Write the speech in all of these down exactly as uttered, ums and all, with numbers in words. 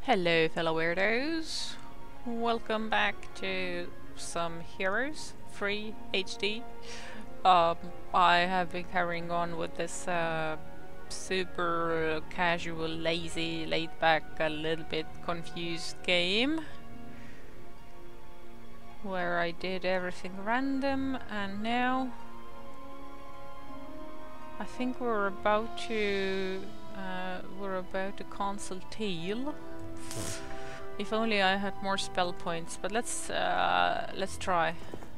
Hello fellow weirdos, welcome back to some Heroes Free H D. Um, I have been carrying on with this uh, super casual, lazy, laid back, a little bit confused game where I did everything random, and now I think we're about to uh, we're about to cancel Teal. If only I had more spell points, but let's uh, let's try.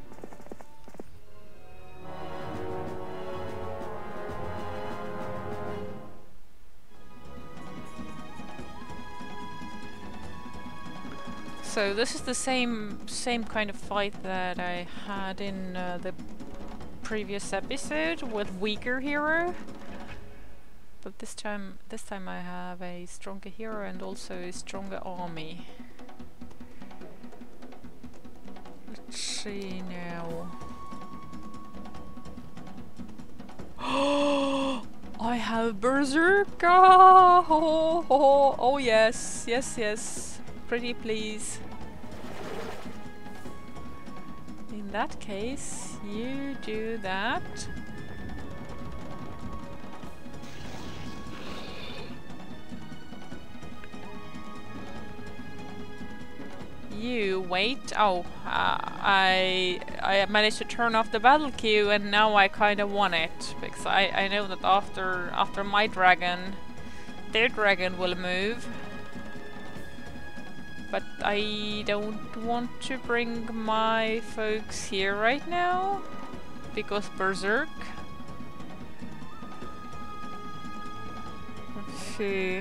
So this is the same same kind of fight that I had in uh, the previous episode with weaker hero. But this time, this time I have a stronger hero and also a stronger army. Let's see now. I have Berserk! Oh, oh, oh, oh yes, yes, yes. Pretty please. In that case, you do that. You wait. Oh, uh, I I managed to turn off the battle queue, and now I kind of want it because I I know that after after my dragon, their dragon will move. But I don't want to bring my folks here right now because Berserk. Let's see.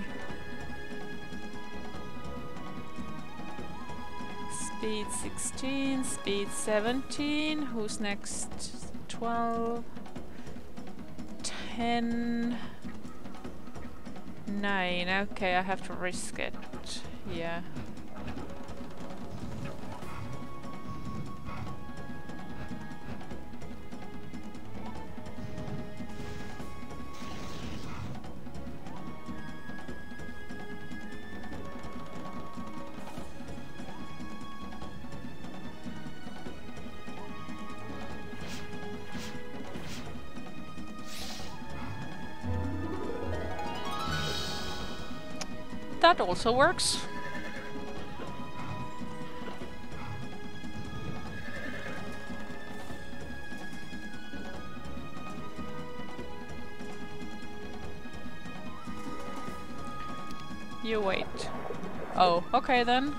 Speed sixteen, speed seventeen, who's next? twelve, ten, nine, okay, I have to risk it, yeah. That also works. You wait. Oh, okay then.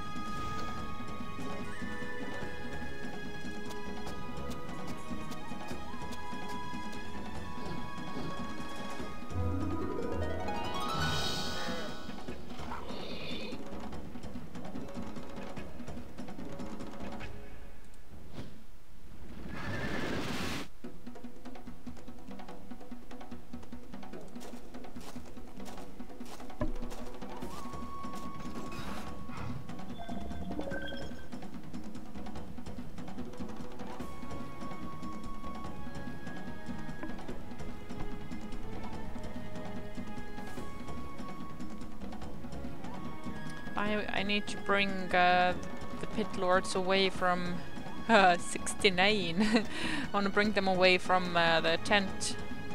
I, I need to bring uh, the pit lords away from uh, sixty-nine. I want to bring them away from uh, the tent.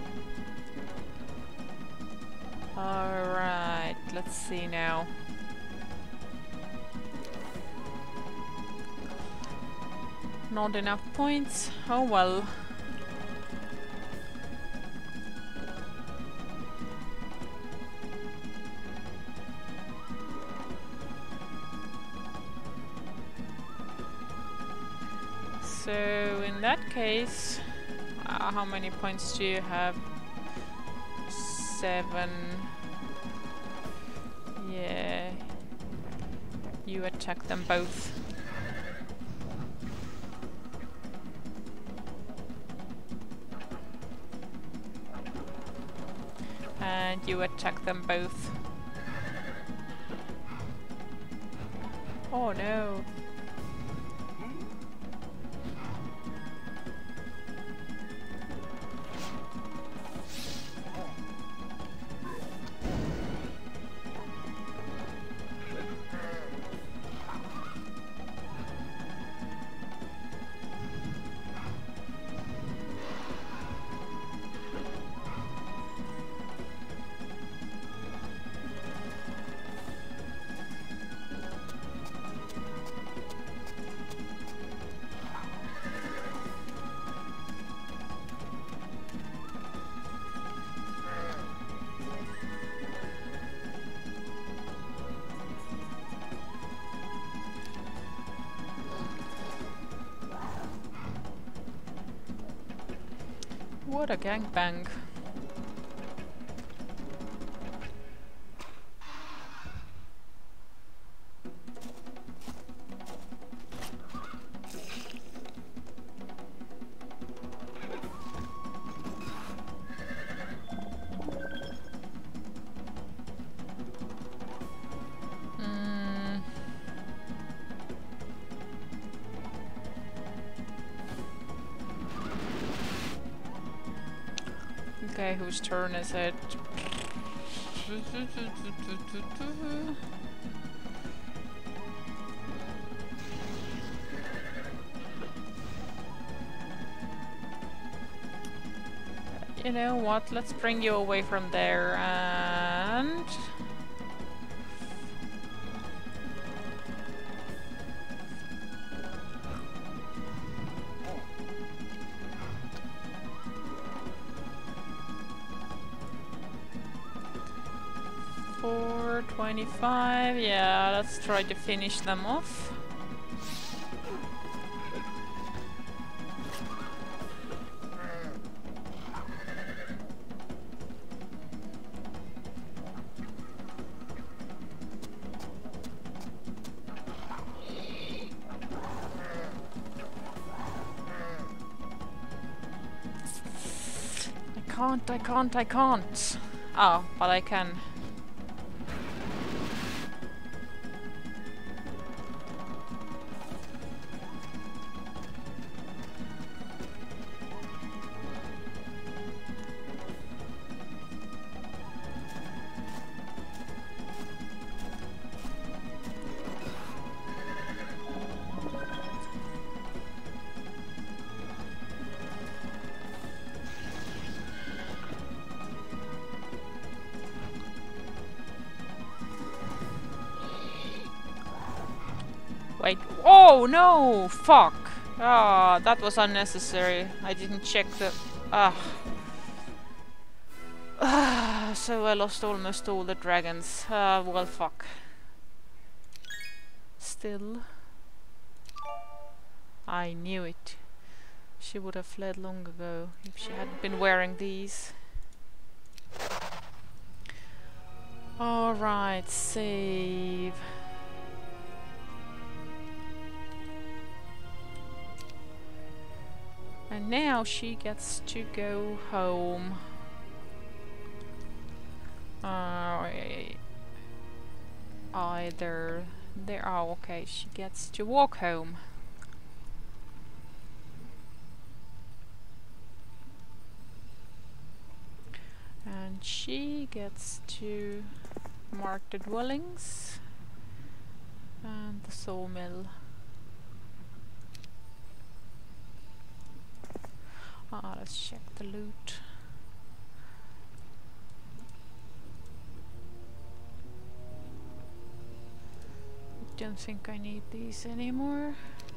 Alright, let's see now. Not enough points. Oh well. So in that case, uh, how many points do you have? Seven. Yeah. You attack them both. And you attack them both. Oh no. What a gangbang. Okay, whose turn is it? You know what? Let's bring you away from there and... four twenty-five, yeah, let's try to finish them off. I can't, I can't, I can't. Oh, but I can. Wait. Oh no! Fuck! Ah, that was unnecessary. I didn't check the... Ah. Ah, so I lost almost all the dragons. Ah, well fuck. Still. I knew it. She would have fled long ago if she hadn't been wearing these. Alright, save. And now she gets to go home. Uh, either there. Oh, okay. She gets to walk home. And she gets to mark the dwellings and the sawmill. Ah, let's check the loot. Don't think I need these anymore.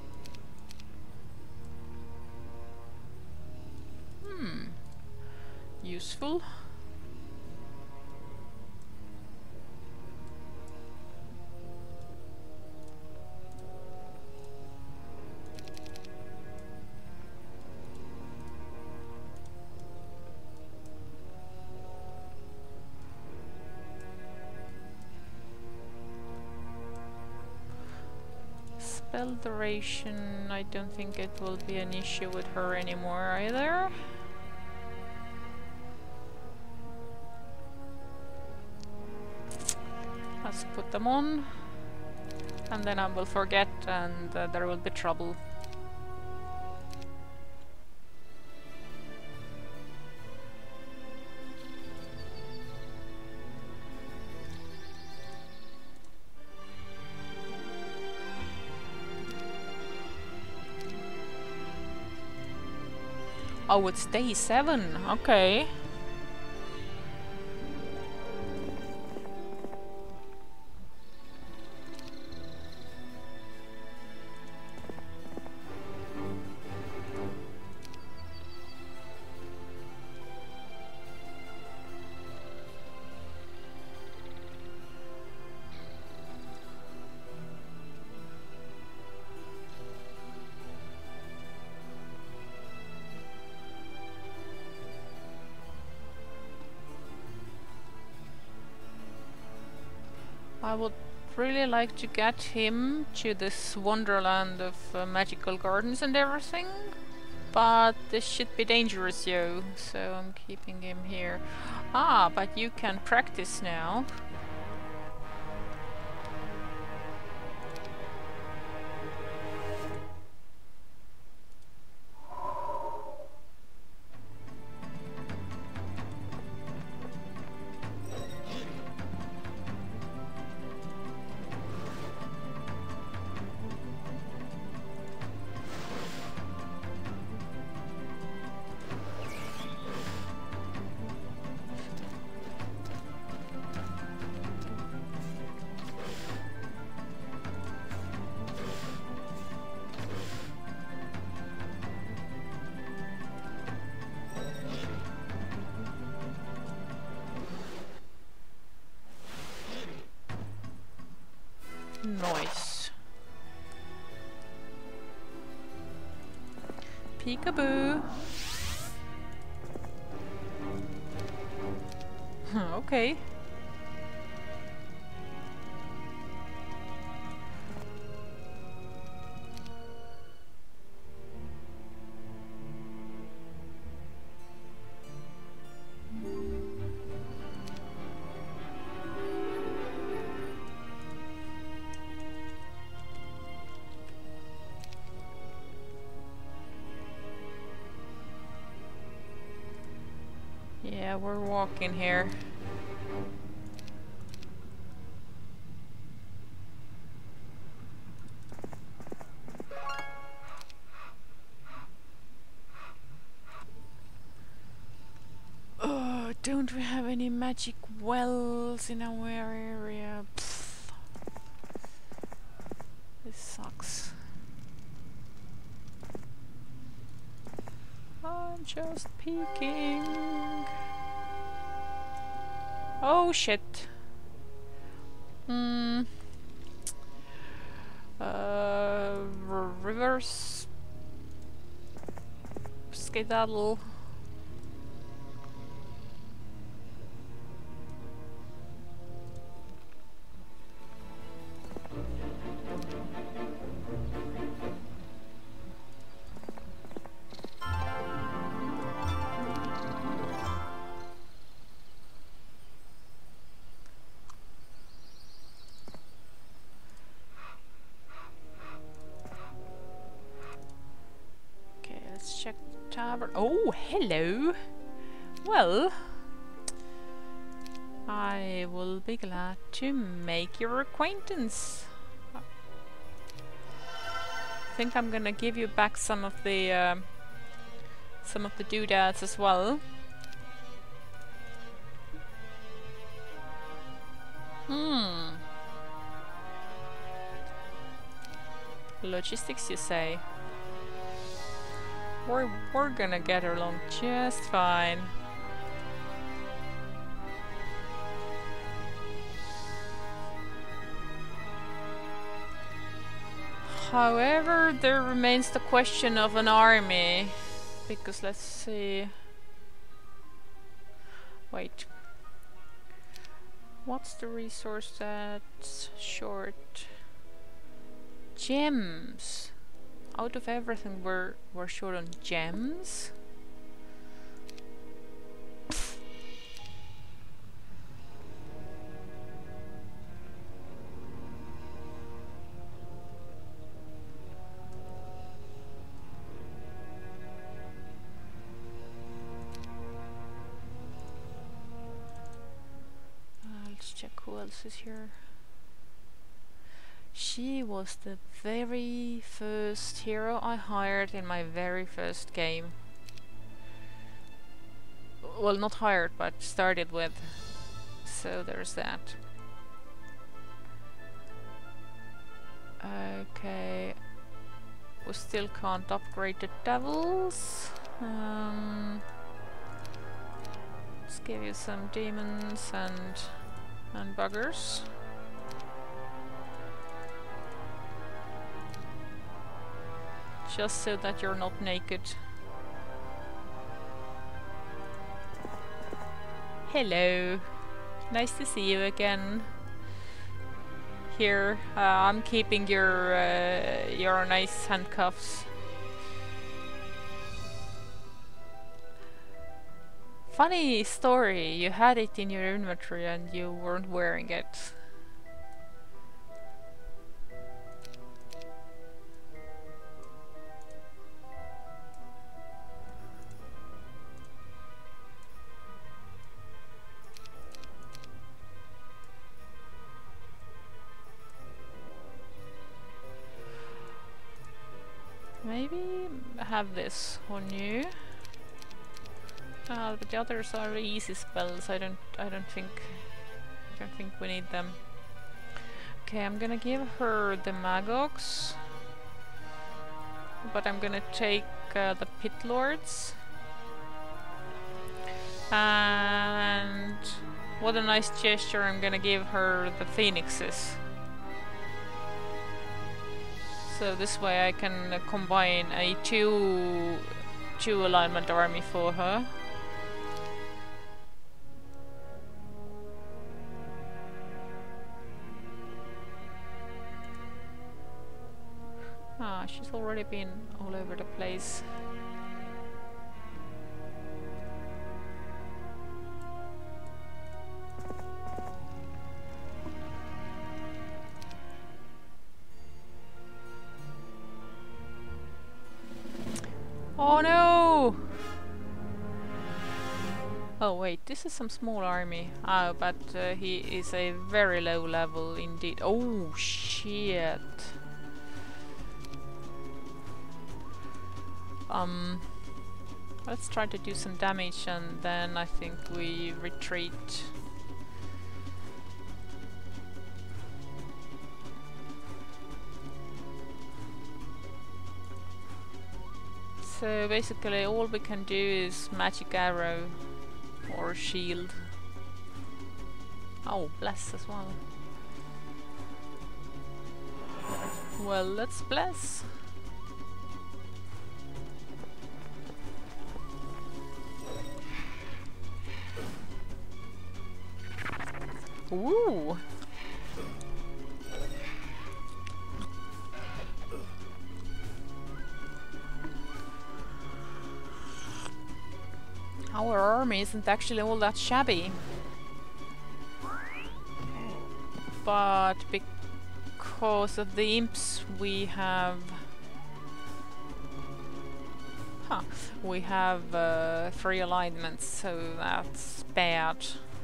Hmm. Useful. Spell duration, I don't think it will be an issue with her anymore either. Let's put them on, and then I will forget and uh, there will be trouble. Oh, it's day seven. Okay. I would really like to get him to this wonderland of uh, magical gardens and everything, but this should be dangerous, yo, so I'm keeping him here. Ah, but you can practice now. Nice. Peekaboo. Okay. Yeah, we're walking here. Oh, don't we have any magic wells in our area? Pfft. This sucks. I'm just peeking. Oh shit. Hmm. Uh, reverse skedaddle. Check the tavern. Oh, hello. Well, I will be glad to make your acquaintance. I think I'm gonna give you back some of the um, some of the doodads as well. Hmm. Logistics, you say? We're, we're gonna get along just fine. However, there remains the question of an army. Because let's see... Wait. What's the resource that's short? Gems! Out of everything, we're, we're short on gems? Uh, let's check who else is here. She was the very first hero I hired in my very first game. Well, not hired, but started with. So there's that. Okay. We still can't upgrade the devils. Um, let's give you some demons and, and buggers. Just so that you're not naked. Hello. Nice to see you again. here. Uh, I'm keeping your uh, your nice handcuffs. Funny story, you had it in your inventory and you weren't wearing it. Maybe have this on you. Uh, but the others are easy spells. I don't. I don't think. I don't think we need them. Okay, I'm gonna give her the Magogs, but I'm gonna take uh, the Pit Lords. And what a nice gesture! I'm gonna give her the Phoenixes. So this way I can uh, combine a two two alignment army for her. Ah, she's already been all over the place. Oh no! Oh wait, this is some small army. Ah, but uh, he is a very low level indeed. Oh shit! Um, let's try to do some damage and then I think we retreat. So basically all we can do is magic arrow or shield. Oh, bless as well. Well, let's bless. Ooh! Our army isn't actually all that shabby. But because of the imps we have... Huh. We have uh, three alignments, so that's bad.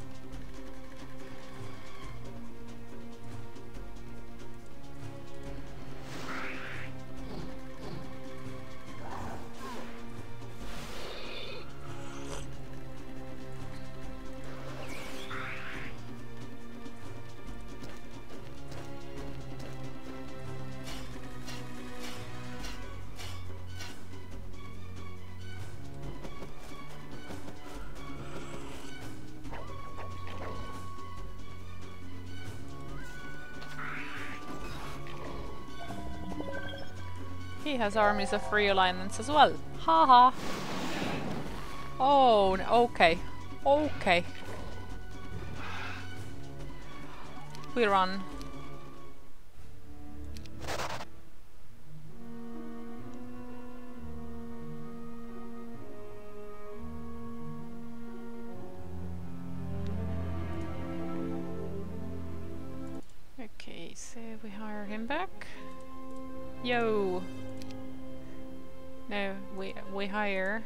He has armies of free alignments as well. Haha. Oh, okay. Okay. We run. Okay, so we hire him back. Yo. No, we we hire.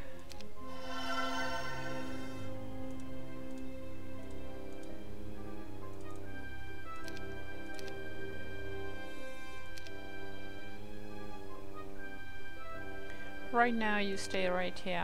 Right now you stay right here.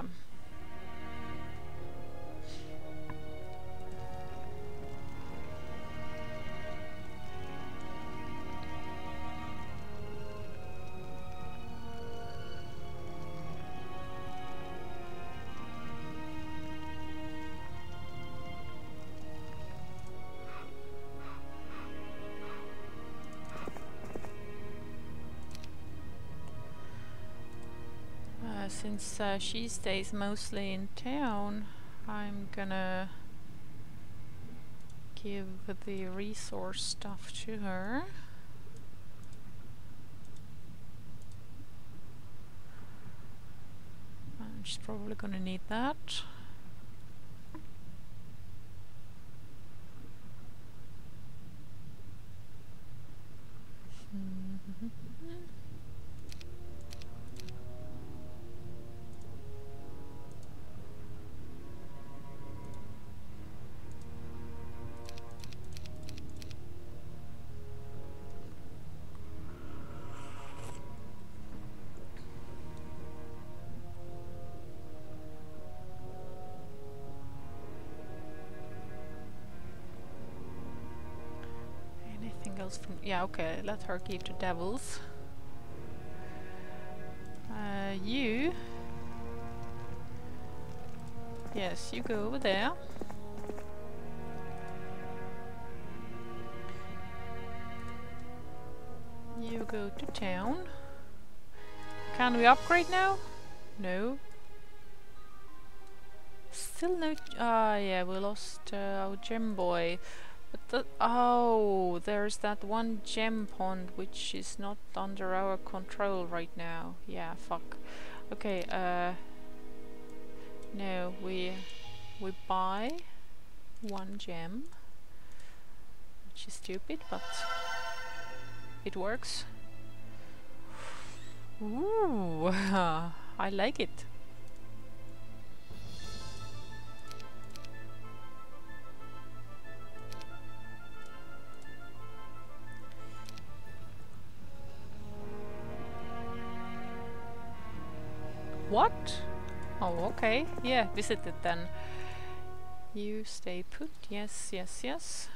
Since uh, she stays mostly in town, I'm gonna give the resource stuff to her. she's probably gonna need that. From, yeah, okay, let her keep the devils. Uh, you... Yes, you go over there. You go to town. Can we upgrade now? No. Still no... Ah, yeah, we lost uh, our gem boy. But the, oh, there's that one gem pond which is not under our control right now. Yeah, fuck. Okay, uh... no, we... we buy one gem. Which is stupid, but... it works. Ooh, I like it. What? Oh, okay. Yeah, visit it then. You stay put. Yes, yes, yes.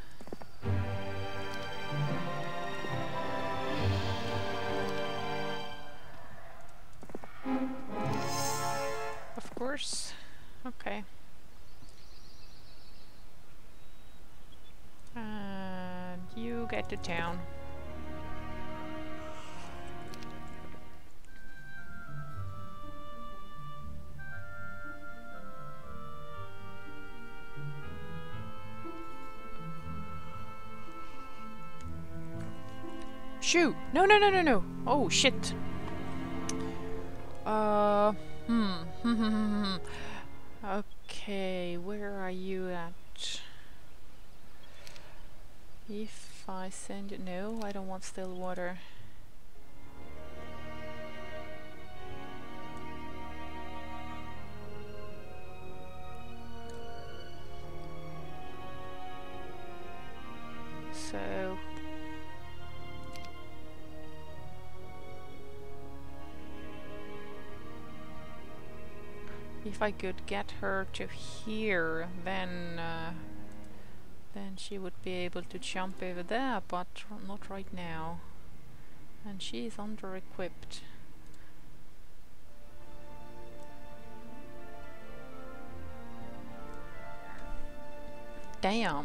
Of course. Okay. And you get to town. Shoot! No, no, no, no, no! Oh, shit! Uh, hmm. Okay, where are you at? If I send you... No, I don't want still water. So... if I could get her to here, then uh, then she would be able to jump over there, but not right now. And she is under-equipped. Damn.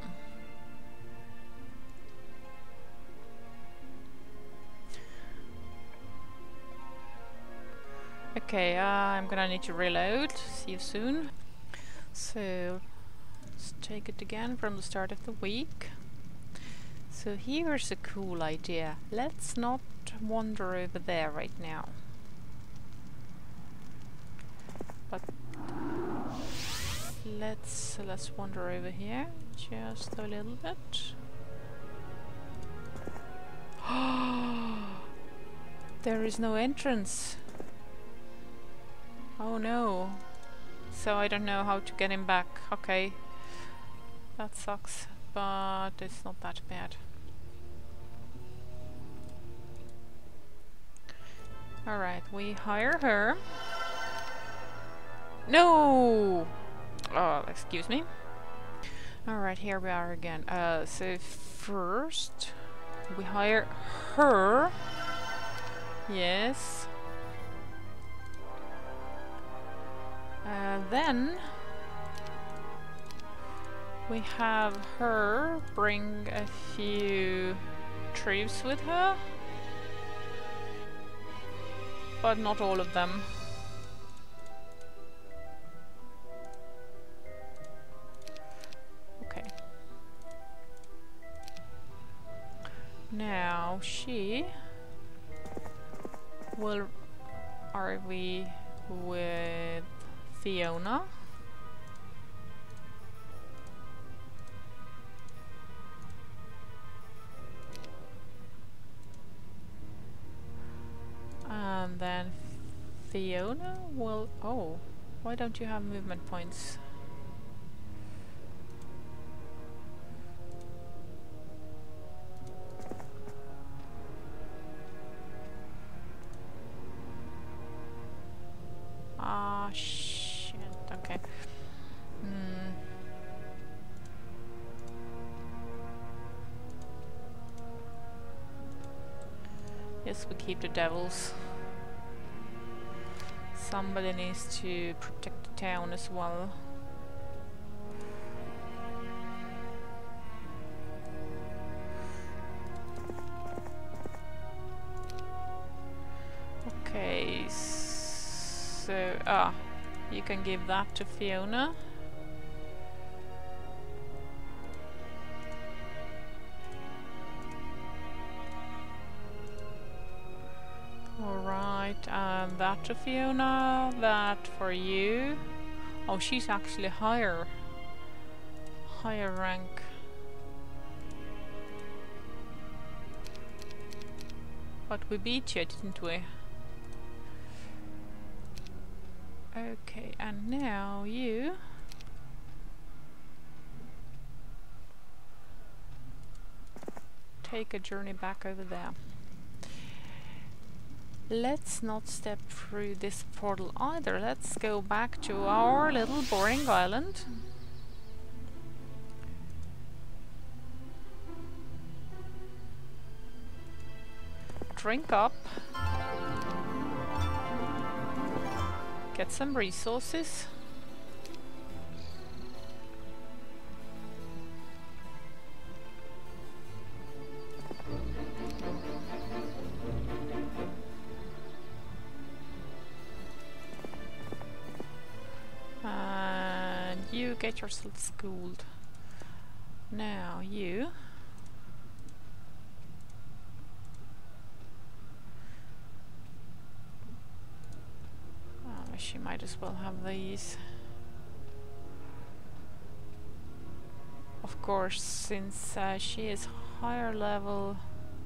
Okay, uh, I'm gonna need to reload. See you soon. So, let's take it again from the start of the week. So here's a cool idea. Let's not wander over there right now. But let's let's wander over here just a little bit. There is no entrance. Oh no. So I don't know how to get him back. Okay. That sucks, but it's not that bad. Alright, we hire her. No! Oh, excuse me. Alright, here we are again. Uh, so first we hire her. Yes. Uh, then we have her bring a few troops with her, but not all of them. Okay. Now she will... Are we with Fiona. And then Fiona will... Oh, why don't you have movement points? Ah, shit. Okay. Hmm. Yes, we keep the devils. Somebody needs to protect the town as well. Okay, so... Ah, you can give that to Fiona. Alright, and that to Fiona, that for you. Oh, she's actually higher. Higher rank. But we beat you, didn't we? Okay, and now you... take a journey back over there. Let's not step through this portal either. Let's go back to our little boring island. Drink up. Get some resources. And you get yourself schooled. Now you... Oh, she might as well have these. Of course, since uh, she is higher level,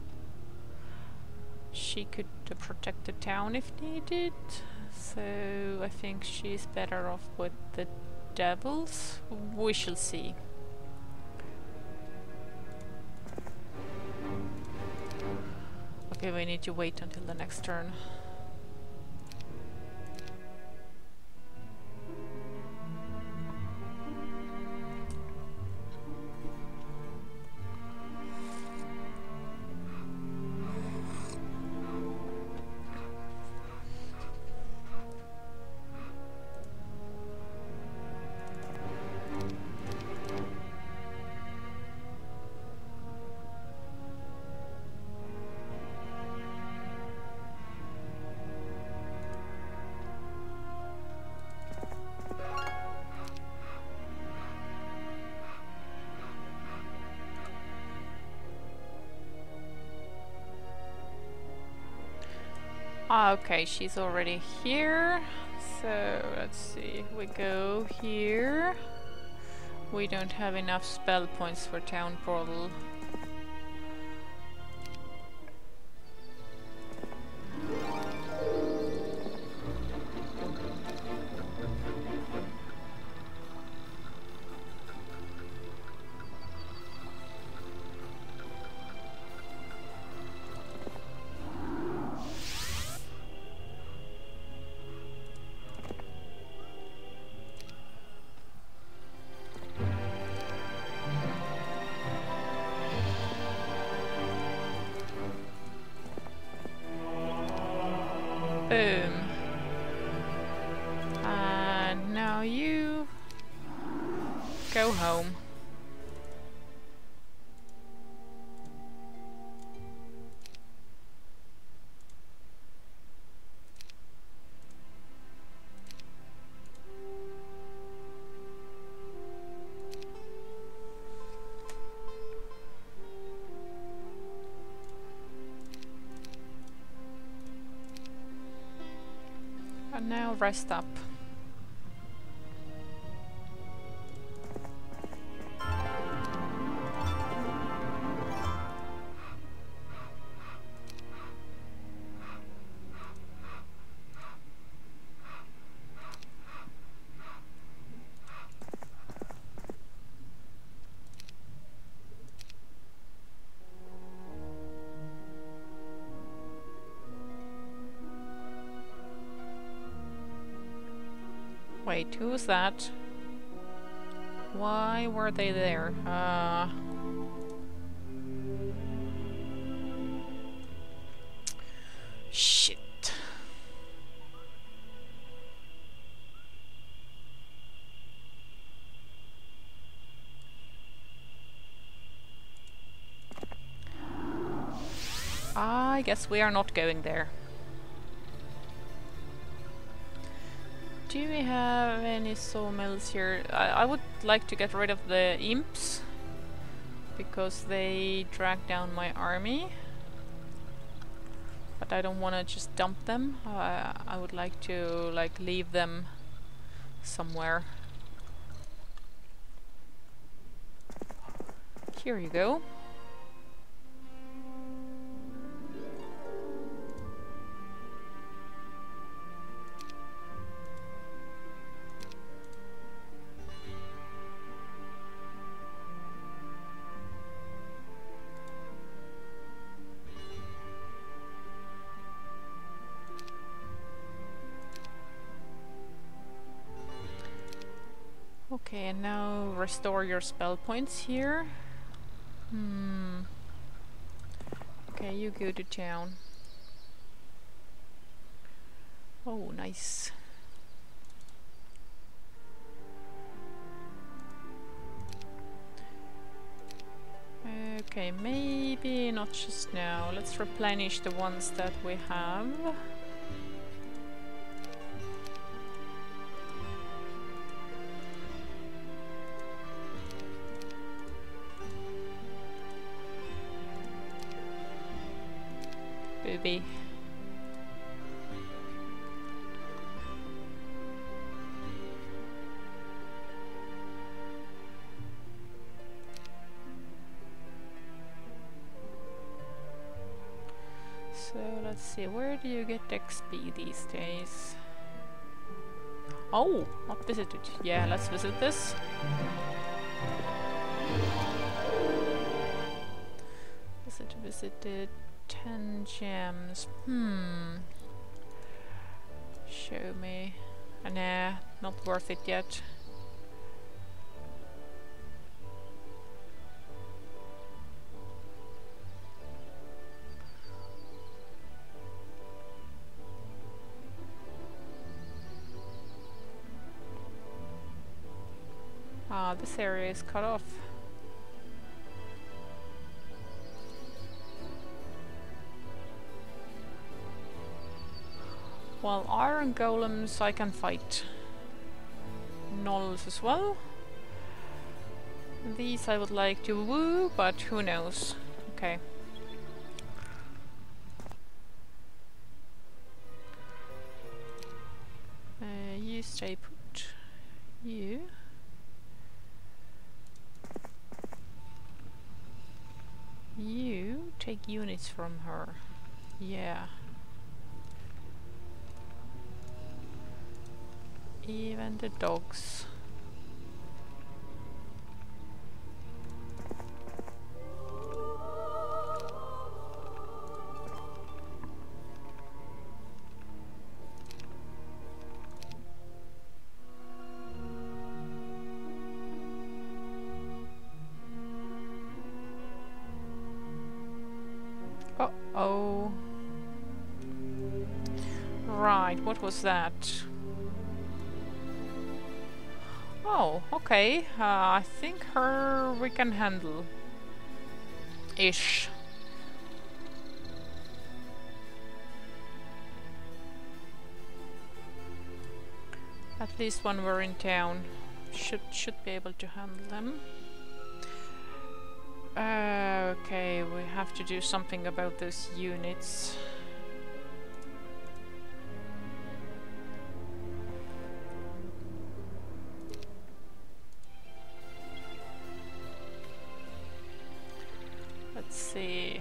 she could uh, protect the town if needed. So I think she's better off with the devils. We shall see. Okay, we need to wait until the next turn. Ah, okay, she's already here. So let's see, we go here. We don't have enough spell points for town portal. Boom. And now you go home. And now rest up. Wait, who was that? Why were they there? Uh... Shit. I guess we are not going there. Do we have any sawmills here? I, I would like to get rid of the imps because they drag down my army. But I don't want to just dump them. Uh, I would like to like leave them somewhere. Here you go. Okay, and now restore your spell points here. Hmm. Okay, you go to town. Oh, nice. Okay, maybe not just now. Let's replenish the ones that we have. Booby. So let's see, where do you get X P these days? Oh, not visited. Yeah, let's visit this. Visit, visited. Ten gems. Hmm. Show me. Uh, nah, not worth it yet. Ah, this area is cut off. Well, iron golems I can fight. Gnolls as well. These I would like to woo, but who knows. Okay. Uh, you stay put. You. You take units from her. Yeah. Even the dogs. Uh-oh. Right, what was that? Oh, okay. Uh, I think her we can handle. Ish. At least when we're in town, should should be able to handle them. Uh, okay, we have to do something about those units. Let's see.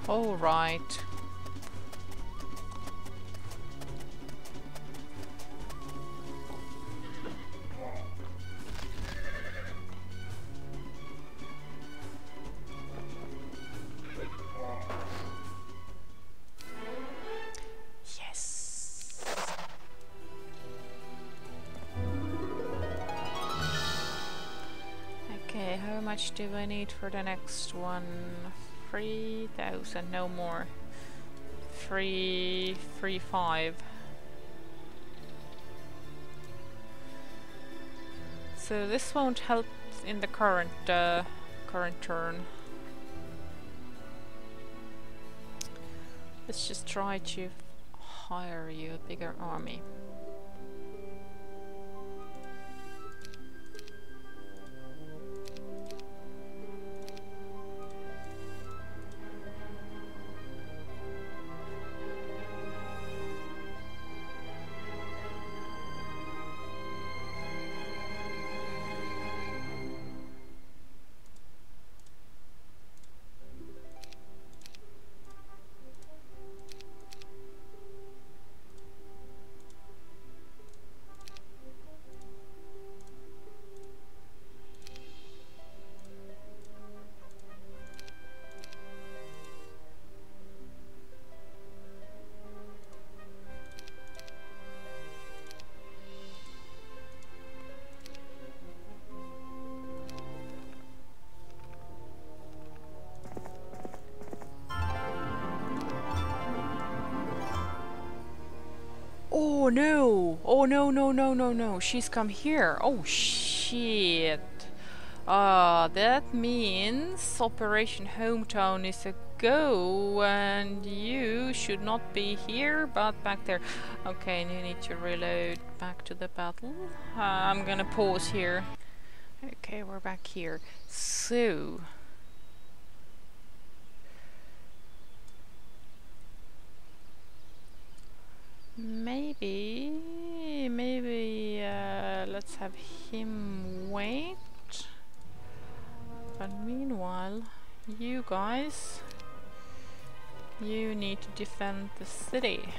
All right. Yes. Okay, how much do I need for the next one? Three thousand, no more. Three, three, five. So this won't help in the current, uh, current turn. Let's just try to hire you a bigger army. Oh no! Oh no no no no no! She's come here! Oh shit! Uh, that means Operation Hometown is a go, and you should not be here, but back there. Okay, and you need to reload back to the battle. Uh, I'm gonna pause here. Okay, we're back here. So... Maybe, maybe uh, let's have him wait. But meanwhile, you guys, you need to defend the city.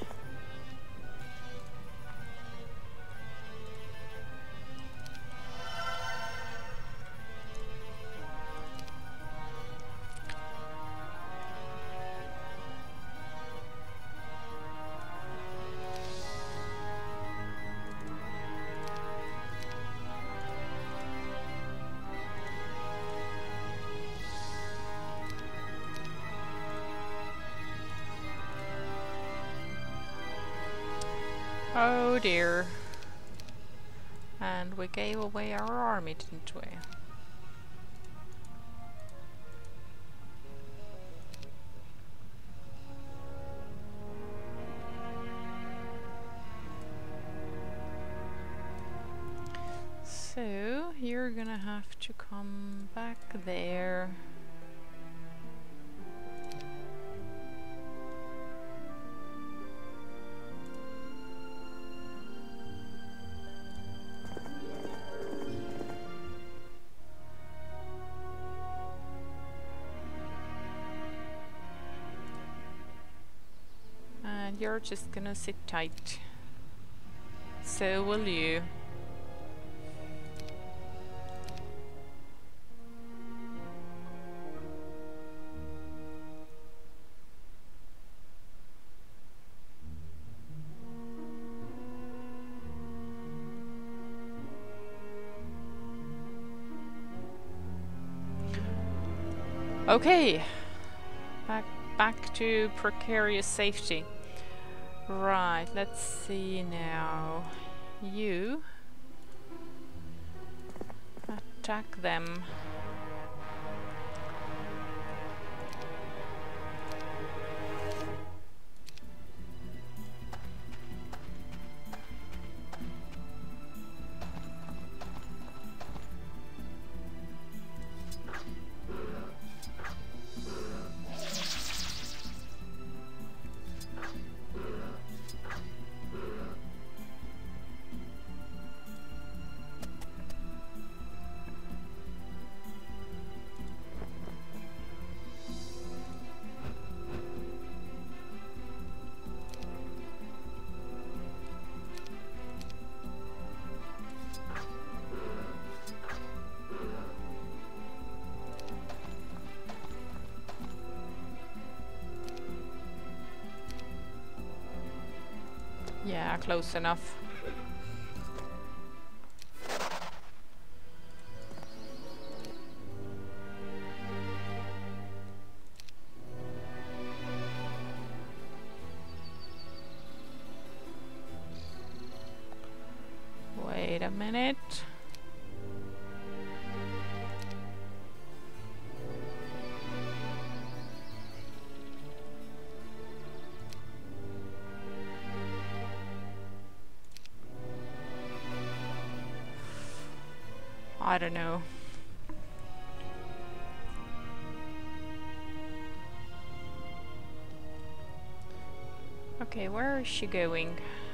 Oh dear. And we gave away our army, didn't we? So, you're gonna have to come back there. And you're just gonna sit tight. So will you. Okay, back back to precarious safety. Right, let's see now. You attack them. Yeah, close enough. Wait a minute. I don't know. Okay, where is she going?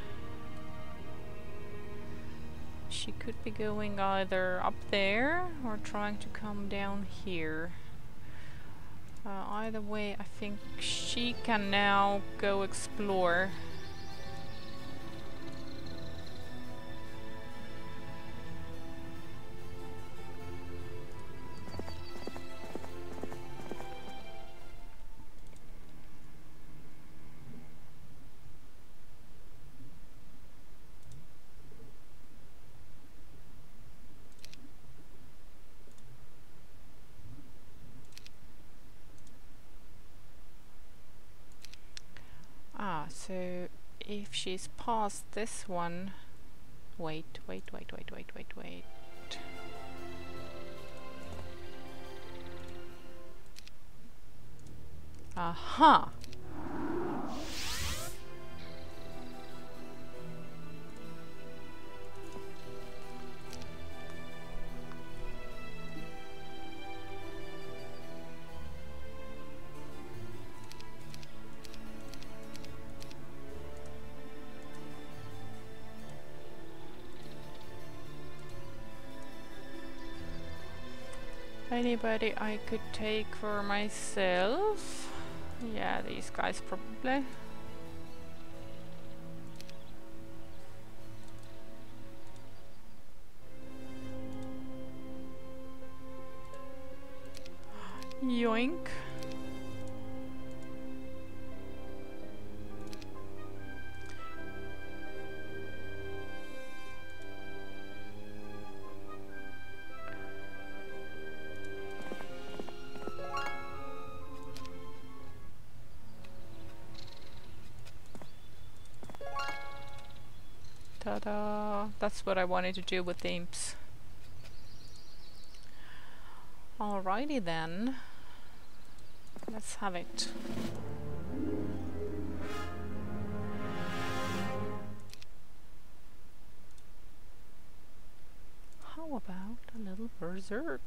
She could be going either up there or trying to come down here. Uh, either way, I think she can now go explore. Ah, so if she's past this one... Wait, wait, wait, wait, wait, wait, wait. Aha! Anybody I could take for myself? Yeah, these guys probably. Yoink. Ta-da! That's what I wanted to do with the imps. Alrighty then. Let's have it. How about a little berserk?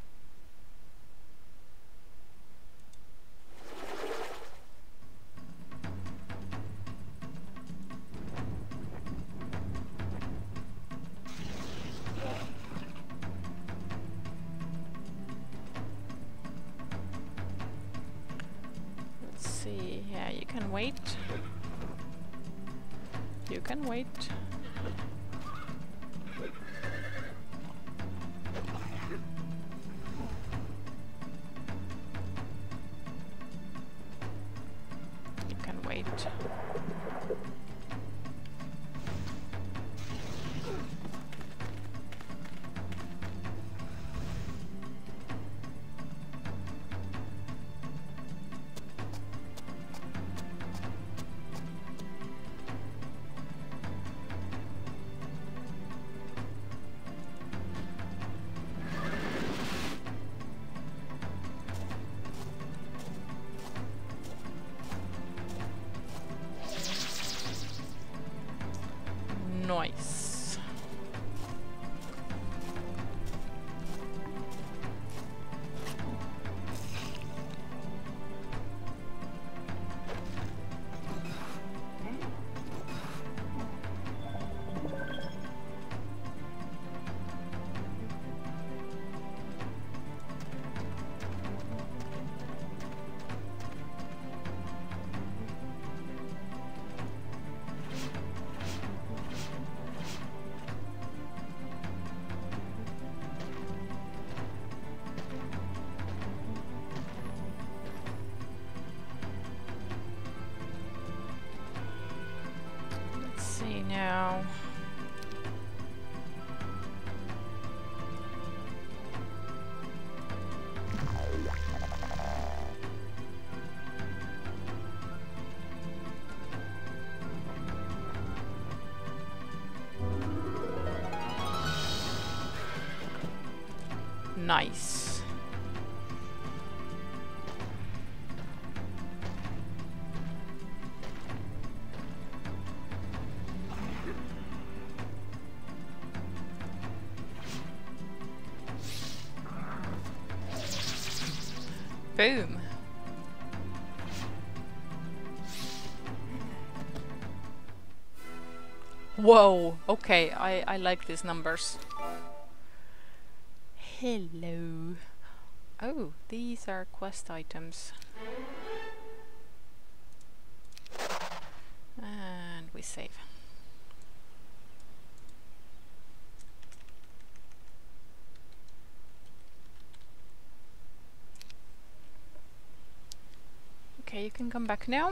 Yeah, you can wait. You can wait. You can wait. Nice. Boom. Whoa, okay, I, I like these numbers. Hello. Oh, these are quest items. And we save. Okay, you can come back now.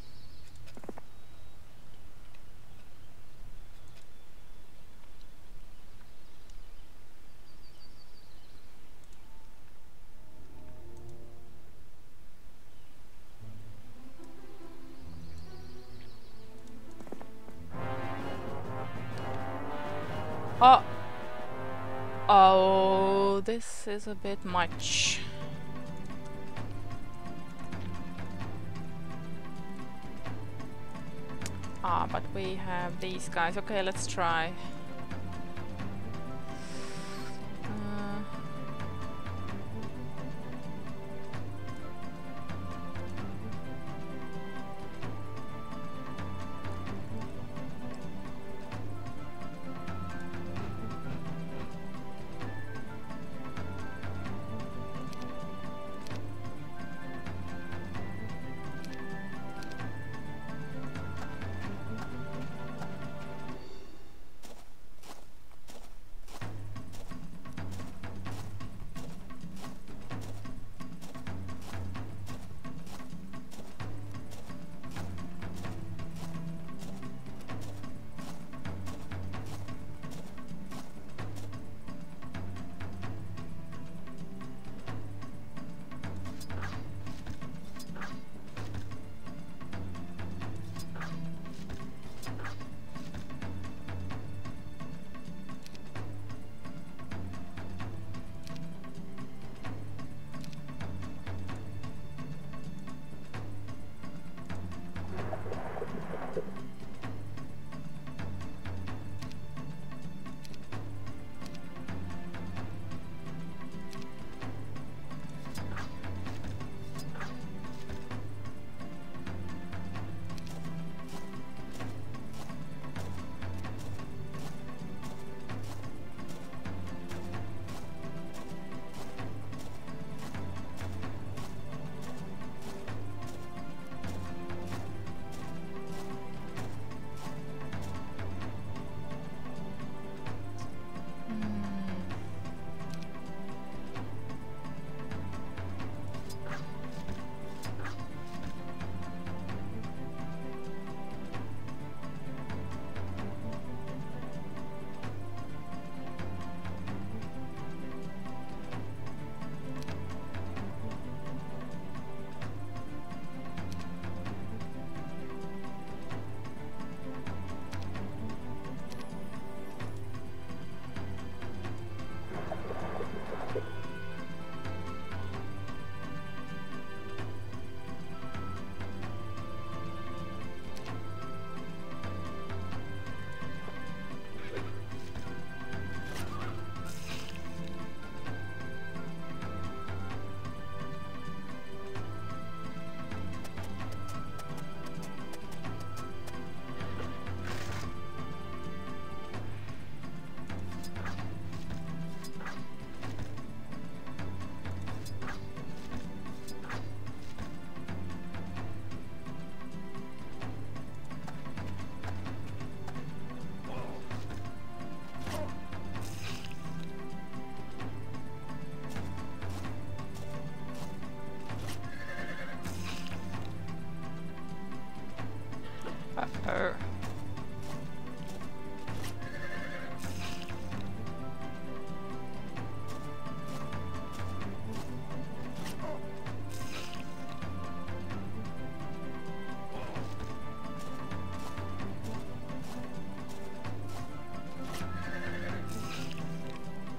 Oh! Oh, this is a bit much. Ah, but we have these guys. Okay, let's try. Uh,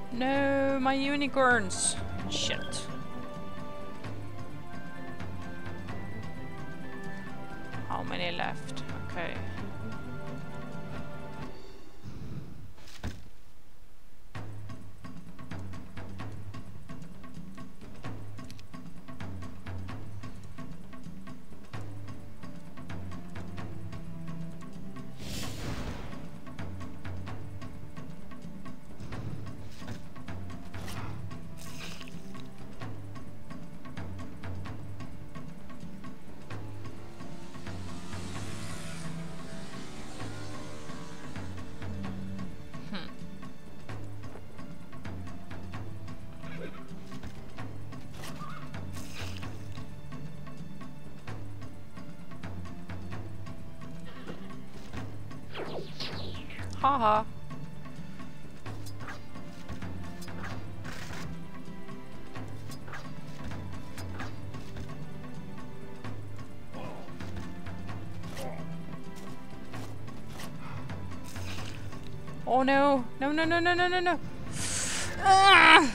No, my unicorns! Shit. How many left? Okay. Haha. Oh no! No no no no no no no! Ah!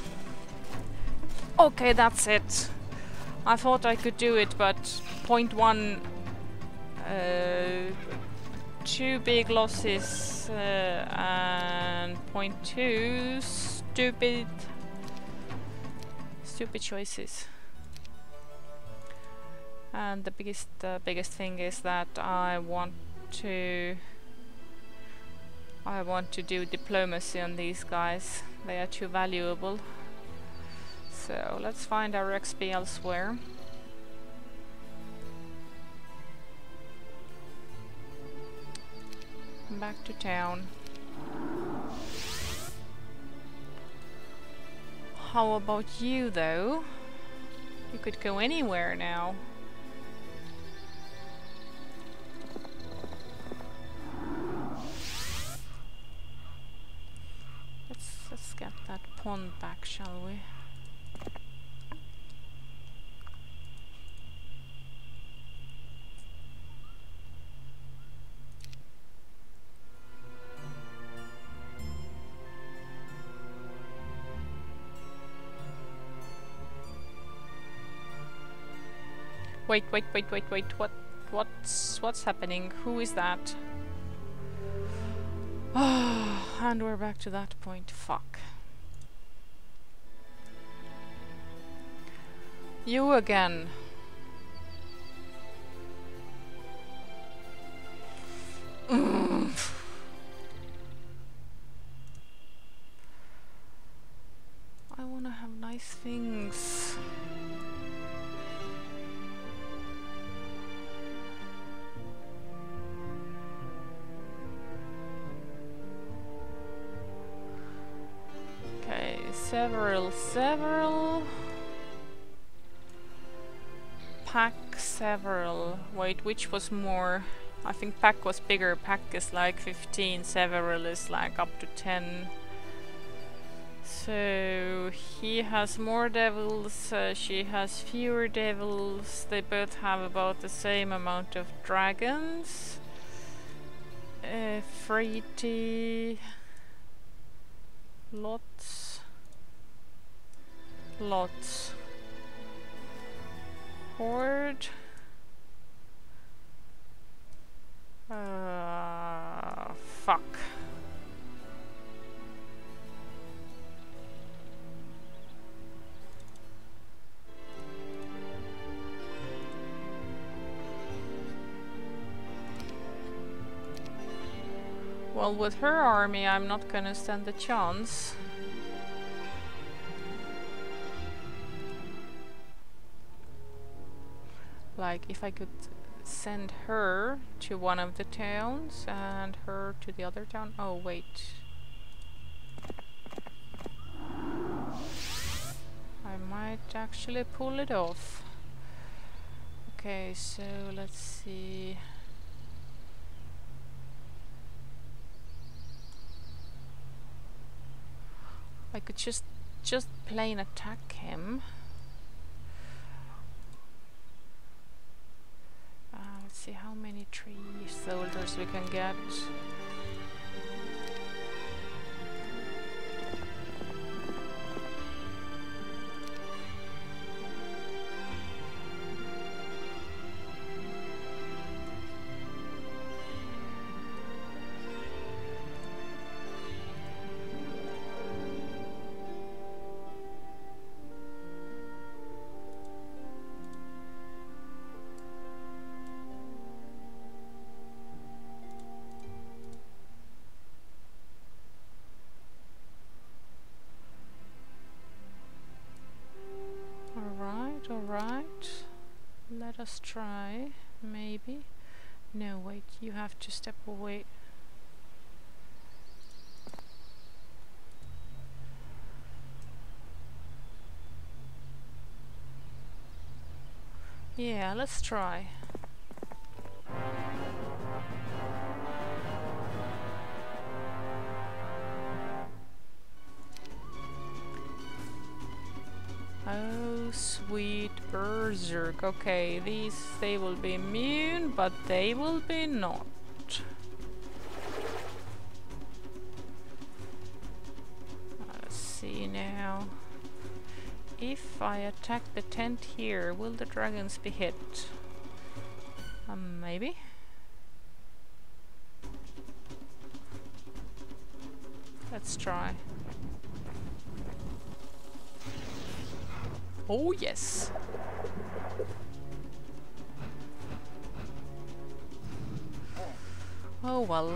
Okay, that's it. I thought I could do it, but point one, uh, two big losses uh, and point two stupid, stupid choices. And the biggest, uh, biggest thing is that I want to, I want to do diplomacy on these guys. They are too valuable. So let's find our X P elsewhere. Back to town. How about you though? You could go anywhere now. Let's let's get that pond back, shall we? Wait, wait, wait, wait, wait, what, what's, what's happening? Who is that? And we're back to that point, fuck. You again. Mm. I wanna have nice things. Several, several. Pack, several. Wait, which was more? I think pack was bigger. Pack is like fifteen, several is like up to ten. So he has more devils, uh, she has fewer devils. They both have about the same amount of dragons. Uh, Freighty. Lots. Lots. Horde. Uh, fuck. Well, with her army, I'm not gonna stand a chance. Like, if I could send her to one of the towns and her to the other town. Oh, wait. I might actually pull it off. Okay, so let's see. I could just just plain attack him. Uh, let's see how many tree soldiers we can get. alright. Let us try, maybe. No, wait, you have to step away. Yeah, let's try. Oh, sweet berserk. Okay, these, they will be immune, but they will be not. Let's see now. If I attack the tent here, will the dragons be hit? Um, maybe? Let's try. Oh, yes! Oh, well.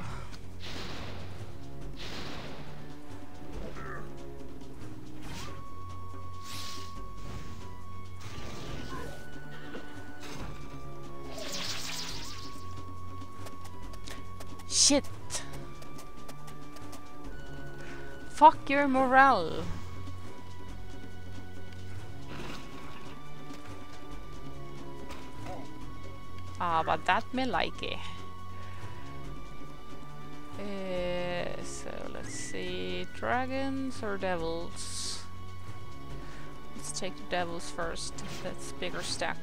Shit! Fuck your morale! Ah, but that me like it. Uh, so let's see, dragons or devils? Let's take the devils first. That's bigger stack.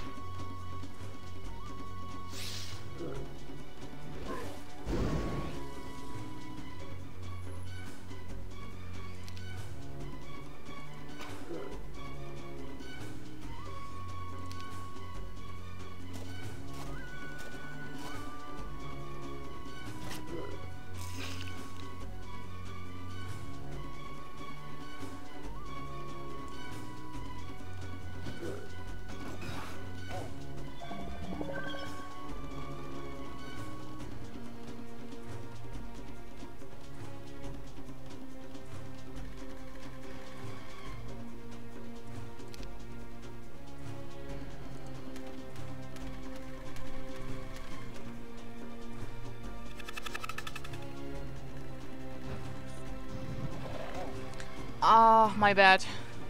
Ah, oh, my bad.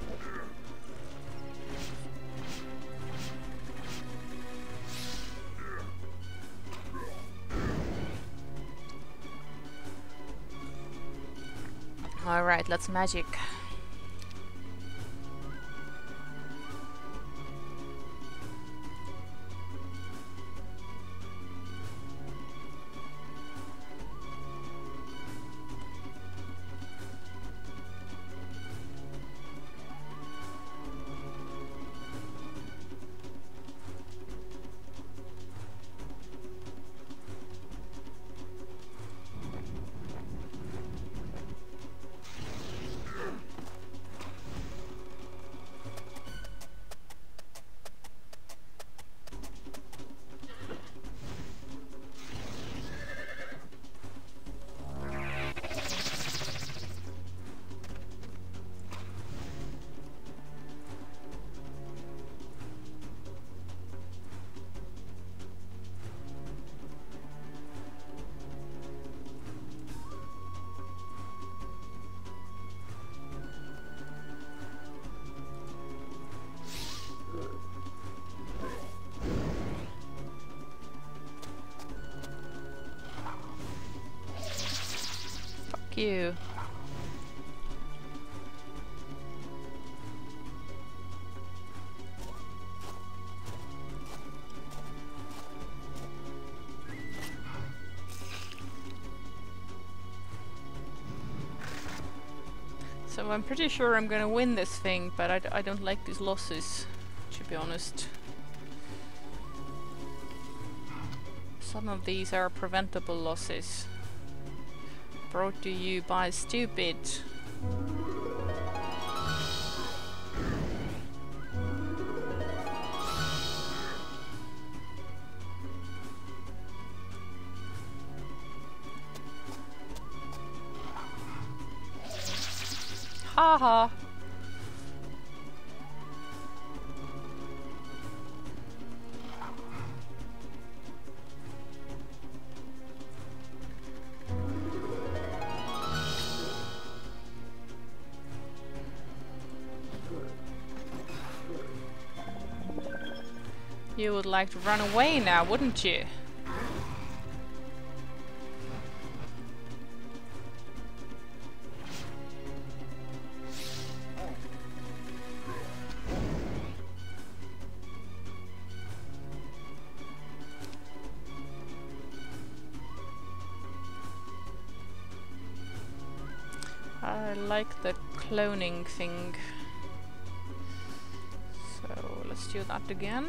Alright, let's magic. You. So I'm pretty sure I'm gonna win this thing, but I, d I don't like these losses, to be honest. Some of these are preventable losses. Brought to you by Stupid. Haha. You would like to run away now, wouldn't you? I like the cloning thing. So let's do that again.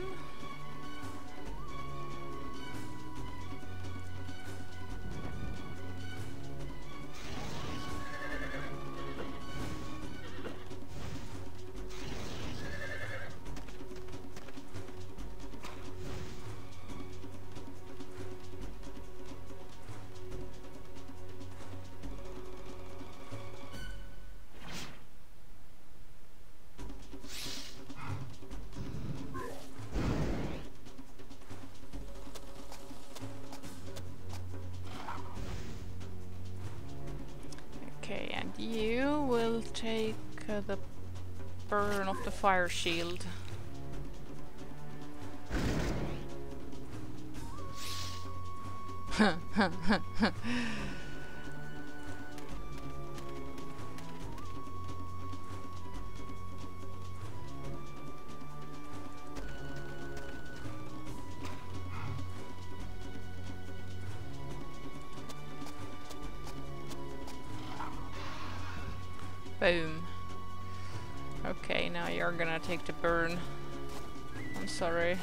Okay, and you will take uh, the burn of the fire shield. Boom. Okay, now you're gonna take the burn. I'm sorry.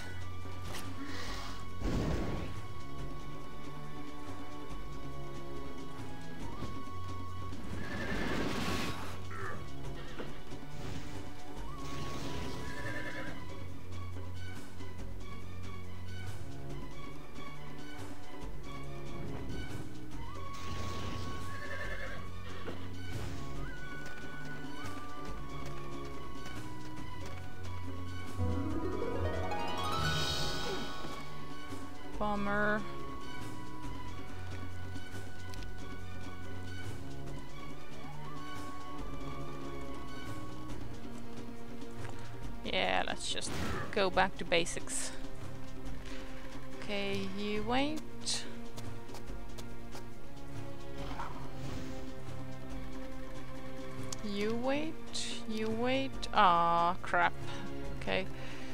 Bummer. Yeah, let's just go back to basics. Okay, you wait. You wait. You wait. Ah, crap. Okay.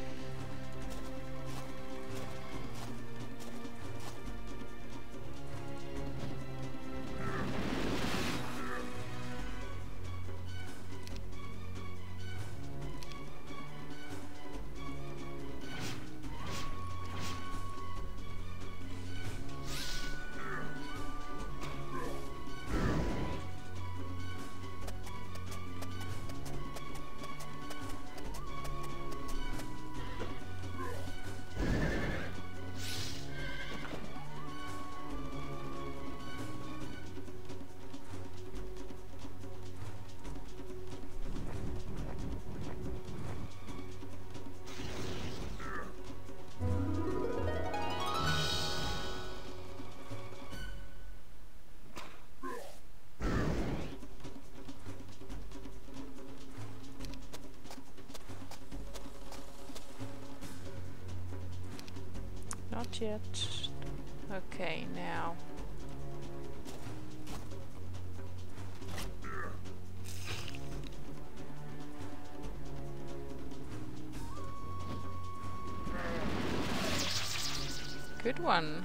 Not yet. Okay, now. Good one.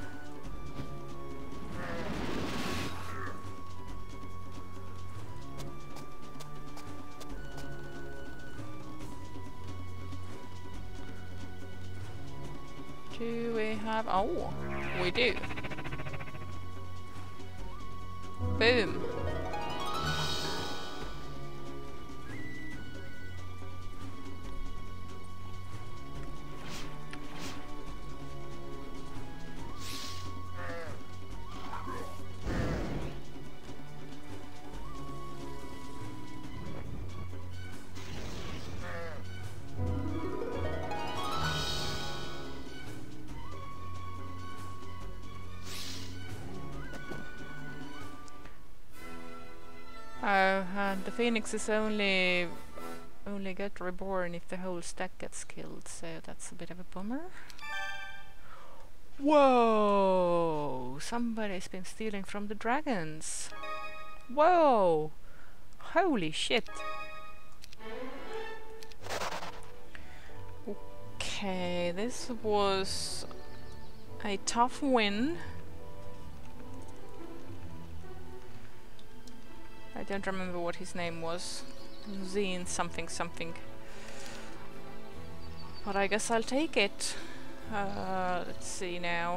Do we have... Oh, we do. Boom. Uh, and the phoenix is only only get reborn if the whole stack gets killed, so that's a bit of a bummer. Whoa! Somebody's been stealing from the dragons. Whoa! Holy shit! Okay, this was a tough win. I don't remember what his name was. Zine something something. But I guess I'll take it. Uh, let's see now.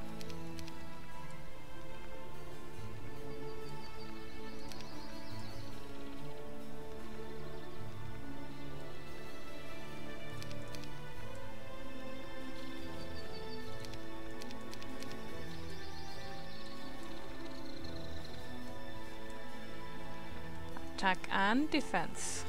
Attack and defense.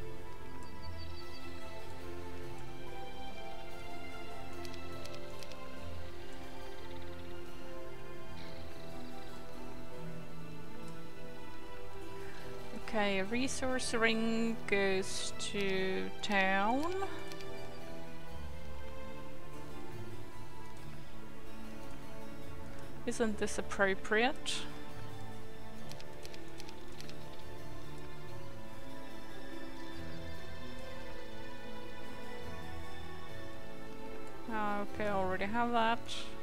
Okay, a resource ring goes to town. Isn't this appropriate? Okay, I already have that.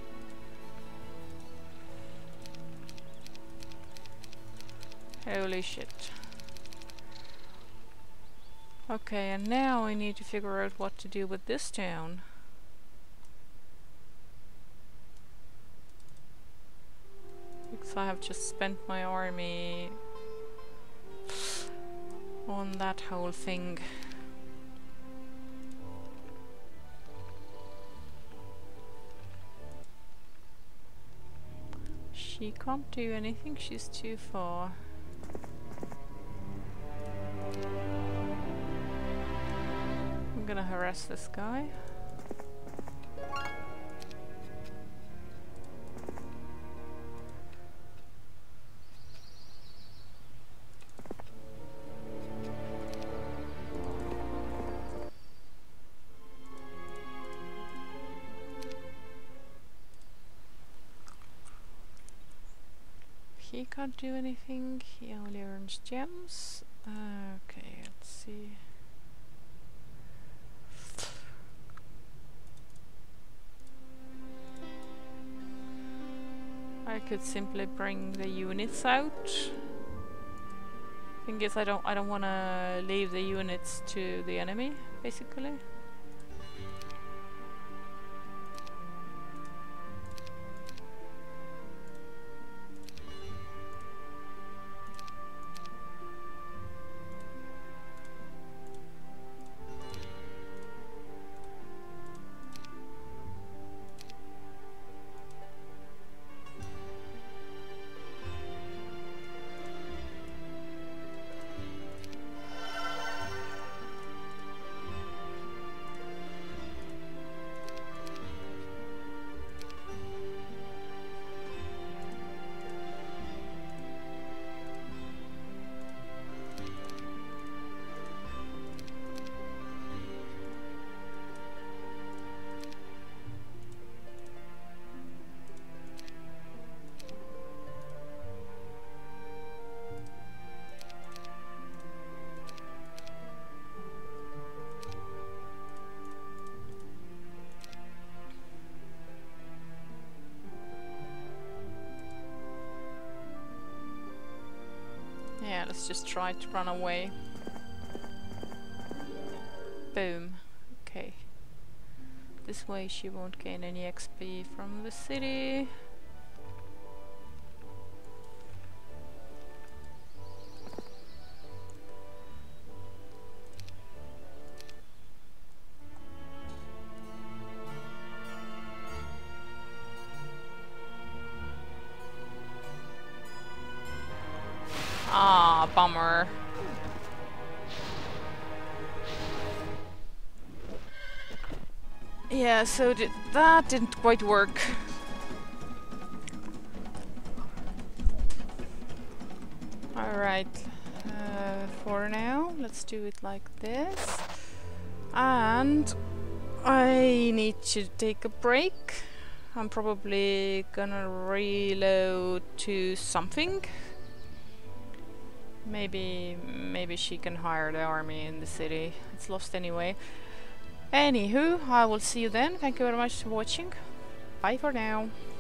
Holy shit. Okay, and now I need to figure out what to do with this town. Because I have just spent my army on that whole thing. She can't do anything, she's too far. I'm gonna harass this guy. He can't do anything, he only earns gems. Uh, okay, let's see. I could simply bring the units out. Thing is, I don't I don't wanna leave the units to the enemy, basically. Yeah, let's just try to run away. Boom. Okay. This way she won't gain any X P from the city. Ah, bummer. Yeah, so did that didn't quite work. Alright, uh, for now, let's do it like this. And I need to take a break. I'm probably gonna reload to something. Maybe, maybe she can hire the army in the city. It's lost anyway. Anywho, I will see you then. Thank you very much for watching. Bye for now.